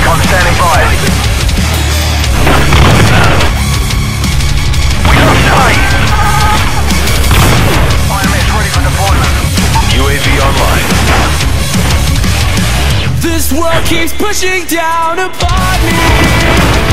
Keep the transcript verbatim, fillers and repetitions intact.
Recon standing by. We lost A. I M S ready for deployment. U A V online. This world keeps pushing down upon me.